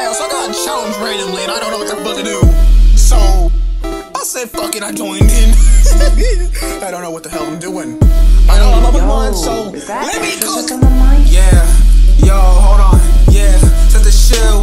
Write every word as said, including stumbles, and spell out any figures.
yeah, so I got challenged randomly and I don't know what the fuck to do. So, I said fuck it, I joined in. I don't know what the hell I'm doing. I know I'm up with mine, so let me cook. On the mic? Yeah, yo, hold on, yeah, set the shoe.